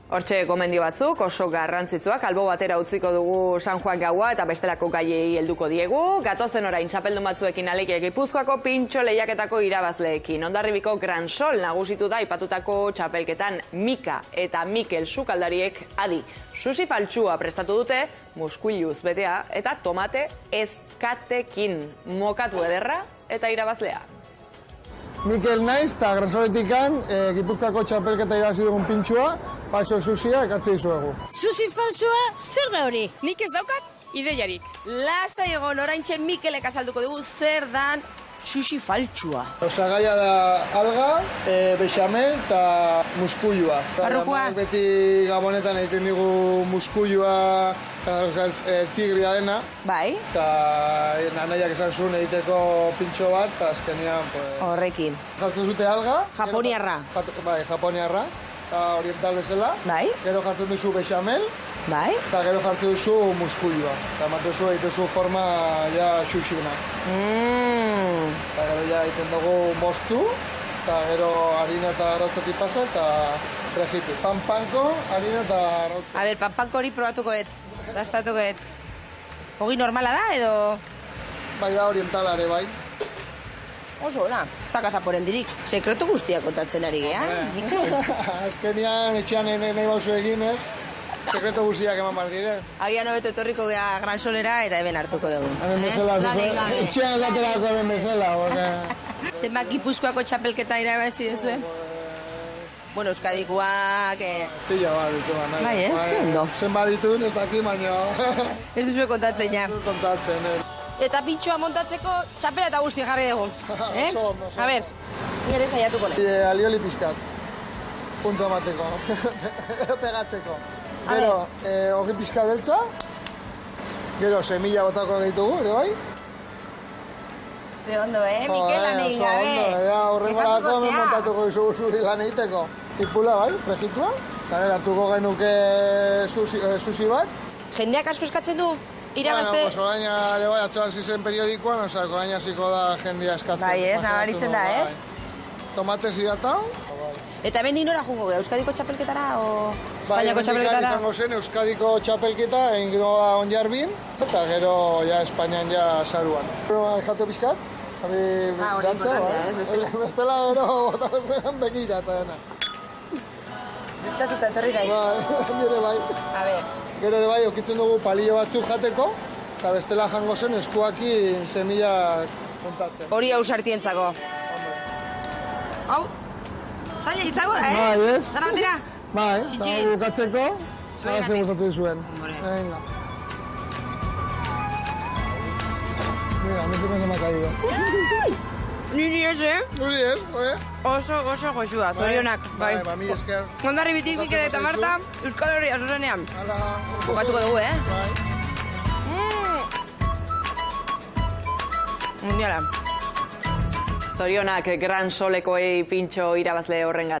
Hortxe gomendio batzuk oso garrantzitsuak, albo batera utziko dugu San Juan gaua eta bestelako gaiei helduko diegu. Gatozen orain txapeldun batzuekin alekia Gipuzkoako pintxo lehiaketako irabazleekin. Hondarribiko Gran Sol nagusitu da aipatutako txapelketan Mika eta Mikel sukaldariek adi. Sushi faltsua prestatu dute, muskuiluz betea eta tomate ezkatekin. Mokatu ederra eta irabazlea. Mikel naiz eta Gran Soletikan Gipuzkoako txapelketa irabazi dugun pintxua, falso sushia ekartzi dizuegu. Sushi falsoa, zer da hori? Nik ez daukat ideiarik. Lasai egon, oraintxe Mikelek azalduko dugu zer dan sushi faltsua. Osagaia da alga, bechamel eta muskuilua. Barrukoa? Beti gabonetan egiten digu muskuilua, tigria dena. Bai. Eta nanaiak esan zuen egiteko pintxo bat, eta azkenean... Horrekin. Jartzen zute alga. Japoniarra. Bai, japoniarra. Eta oriental bezala. Bai. Gero jartzen duzu bechamel. Bai. Eta gero jartzen duzu muskuilua. Eta ematen egiten forma ja xuxina. Eta gero ja egiten dugu moztu. Eta gero harina eta arrautzatik pasa eta frejitu. Pan-panko, harina eta arrautzatik. A ber, pan-panko hori probatuko et. Gastatuko et. Hogi normala da edo? Bai da orientalare, bai. Oso, ona. Ez da kasaporen dirik. Sekretu guztiak kontatzen ari geha. Azkenean etxean nahi bauzu eginez. Sekretu guztiak eman bar dire. Agian hobeto etorriko geha Gran Solera eta hemen hartuko dugu. Hemen bezala, etxean edaterako hemen bezala. Zenbat Gipuzkoako txapelketa irabazi duzue? Bueno, Euskadikoak... Pila bat ditu, nahi. Bai, ez? Ondo. Zenbat ditun, ez daki, baina... Ez duzue kontatzen, ja. Kontatzen, Eta pintxoa montatzeko txapela eta guzti jarri dugu. Oso. A ber, nire saiatuko nahi. Alioli pixkat. Punto emateko. Pegatzeko. Gero, hori pixka beltza. Gero, semilla botako egitugu, ere bai? Ze ondo, Mikel lan egin gabe. Horrengorako montatuko izugu zuri lan egiteko. Tipula, bai, frejitua. Eta gero, hartuko genuke sushi bat. Jendeak asko eskatzen du? Irabazte? Bueno, orain ere bai, atzoan zizen periodikoan, orain hasiko da jendea eskatzen. Bai, ez, nabaritzen da, ez? Tomate zidatau. Eta hemendik nora jungo gara, Euskadiko txapelketara o Espainiako Bai, txapelketara? izango zen Euskadiko txapelketa, egin da Onjarbin, eta gero ja Espainian ja saruan. Gero, jatu pixkat, jarri dantza, bai? Bestela gero botatzen bekira eta dena. Dutxatuta etorri nahi? Bai, nire bai. A ber. Gero ere bai, okitzen dugu palillo batzuk jateko, eta bestela jango zen eskuakin semillak kontatzen. Hori hau sartientzako. Hau, zaila izango da, Bai, ez? Zara batera? Bai, eta bukatzeko, zara zen gustatzen zuen. Venga. Mira, me me ha caído. Niri ez, Nuri ez, Oso goxua, zorionak. Bai, ba, mi esker. Hondarribitik Mikel eta Marta, Euskal Herria zuzenean. Hala. Bukatuko dugu, Bai. Mundiala. Zorionak Gran Solekoei pintxo irabazle horrengat.